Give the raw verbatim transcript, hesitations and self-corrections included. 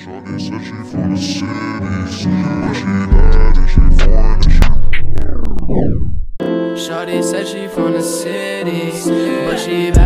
Shawty said she from the cities, but she bad and she foreign and she. Shawty said she from the city, but she bad.